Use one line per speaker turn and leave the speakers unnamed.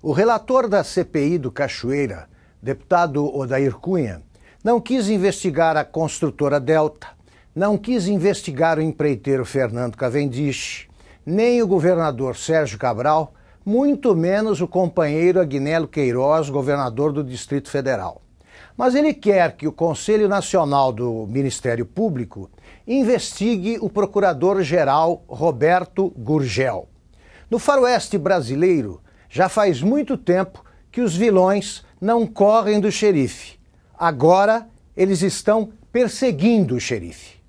O relator da CPI do Cachoeira, deputado Odair Cunha, não quis investigar a construtora Delta, não quis investigar o empreiteiro Fernando Cavendish, nem o governador Sérgio Cabral, muito menos o companheiro Agnello Queiroz, governador do Distrito Federal. Mas ele quer que o Conselho Nacional do Ministério Público investigue o procurador-geral Roberto Gurgel. No faroeste brasileiro, já faz muito tempo que os vilões não correm do xerife. Agora, eles estão perseguindo o xerife.